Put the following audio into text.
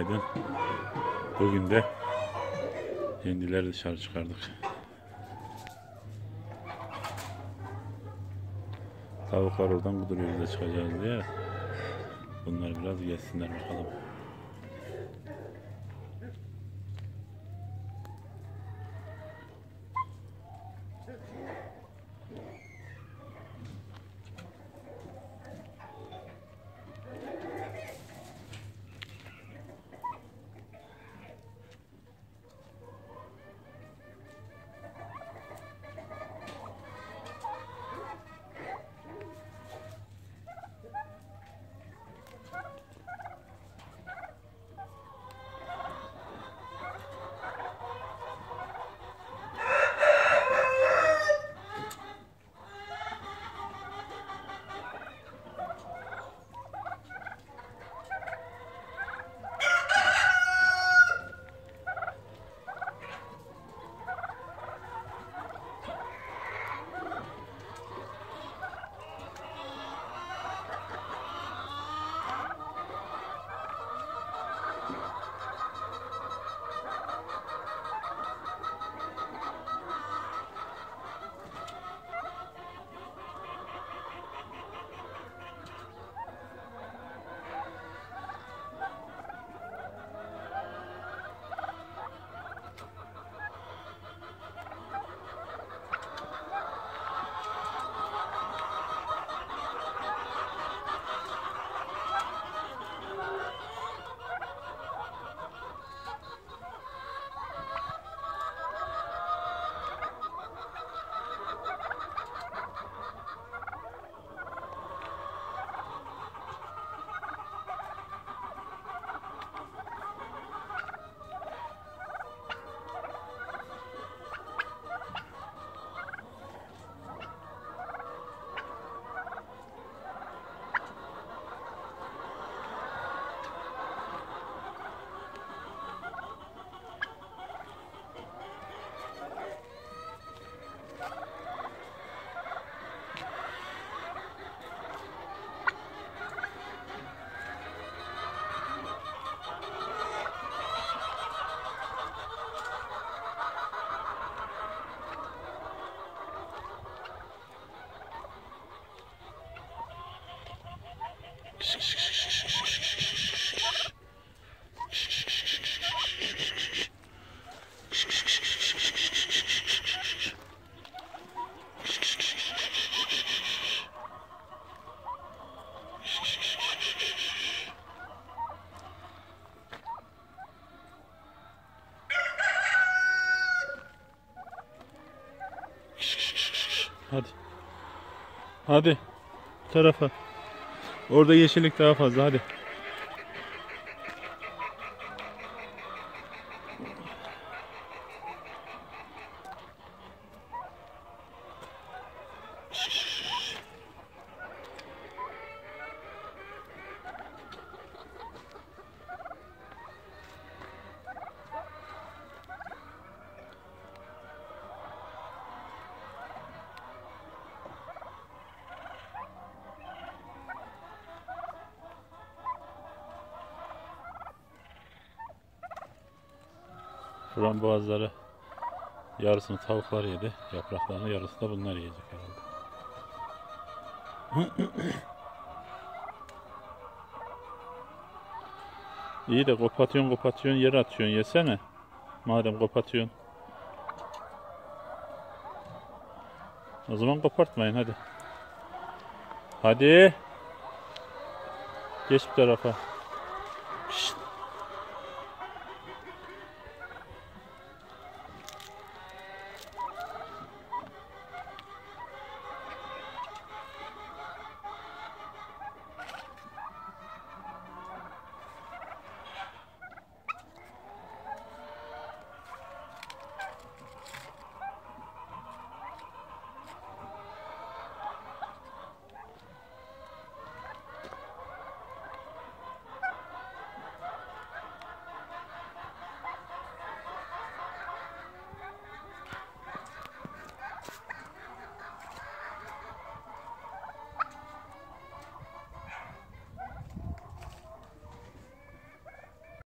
günaydın. Bugün de hindileri dışarı çıkardık. Tavuklar oradan kuduruyor, biz de çıkacağız diye. Bunlar biraz geçsinler bakalım. Hadi. Hadi. Bu tarafa. Orada yeşillik daha fazla. Hadi. Frambuazları yarısını tavuklar yedi. Yapraklarını yarısı da bunlar yiyecek herhalde. İyi de kopatıyorsun yere atıyorsun, yesene. Madem kopatıyorsun. O zaman kopartmayın hadi. Hadi. Geç bu tarafa. Şşt.